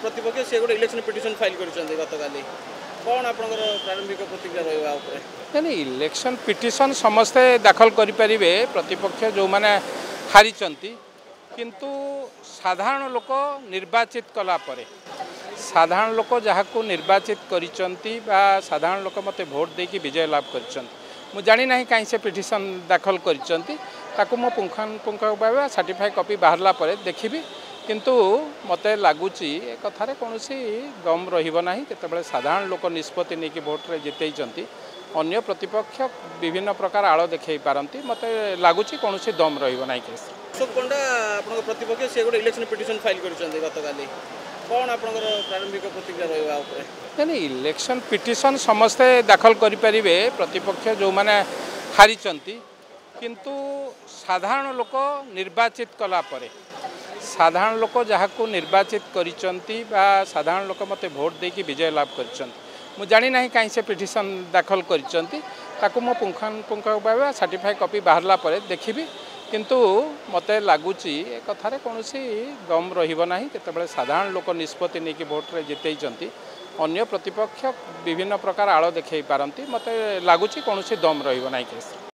प्रतिपक्ष से गोटे इलेक्शन पिटिशन फाइल करछन्ते गतकाली कौन आपनकर प्रारंभिक प्रतिक्रिया रहबा ऊपर नहीं इलेक्शन पिटिशन समस्ते दाखल करें प्रतिपक्ष जो मैंने हारी किंतु साधारण लोक निर्वाचित कला परे साधारण लोक जहाँ को निर्वाचित करिसंती बा साधारण लोक मते भोट देकी विजय लाभ करिसंती मु जानी नहीं कहीं से पिटिशन दाखल करिसंती ताकू मो पुंखानुपुंख भाव सर्टिफाई कॉपी बाहरला परे देखिबी किंतु मते लगुच कथार कौन दम रही केतबेले साधारण लोक निष्पत्ति नहीं कि भोट रे जितैचंती अन्य प्रतिपक्ष विभिन्न प्रकार आड़ देखई पारती मते लगुच कौन दम रही केस अशोक पंडा आपन प्रतिपक्ष से गोटे इलेक्शन पिटिशन फाइल करछन्ते गतकाली कौन आपनकर प्रारंभिक प्रतिक्रिया रहबा ऊपर नहीं इलेक्शन पिटिशन समस्ते दाखल करें प्रतिपक्ष जो मैंने हारी किंतु साधारण लोक निर्वाचित कला परे साधारण लोक जहाँ को निर्वाचित करिसंती बा साधारण लोक मते भोट देकी विजय लाभ करिसंती मु जानी नहीं कहीं से पिटिशन दाखल करिसंती ताकू मो पुंखानुपुंख भाव सर्टिफाई कॉपी बाहरला परे देखिबी किंतु मते लगुच कथार कौन दम रही केतबेले साधारण लोक निष्पत्ति नहीं कि भोट रे जितैचंती अन्य प्रतिपक्ष विभिन्न प्रकार आड़ देखई पारती मते लगुच कौन दम रही केस।